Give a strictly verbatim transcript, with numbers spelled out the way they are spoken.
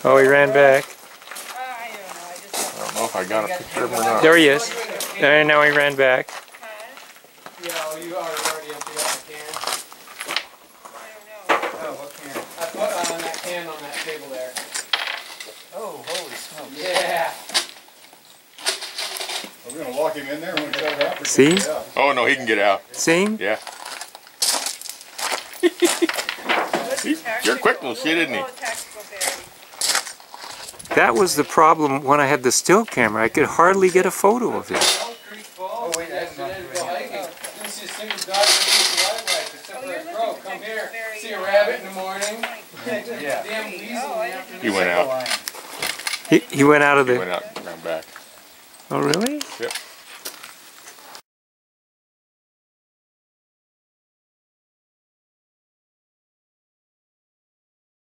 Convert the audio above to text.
Oh, he ran back. I don't know. I just. I don't know if I got a picture of him or not. There he is. And now he ran back. Yeah, oh, you already emptied out the can? I don't know. Oh, what can? I put on that can on that table there. Oh, holy smokes. Yeah. We're gonna lock him in there when we shut it up. See? Yeah. Oh no, he can get out. See? Yeah. See? You're quick little shit, isn't he? Oh, tactical berry. That was the problem when I had the still camera. I could hardly get a photo of it. Elk Creek Falls. Oh, wait, Yes, that's it not is. Go very hiking. You see a single dog piece of wildlife except Oh, for you're a looking crow. for Come tactical here. berry, See a uh, rabbit in the morning. Yeah. Damn weasel in the Oh, I didn't afternoon. He went out. He, he went out of He the... went out and ran back. Oh, really? Yep.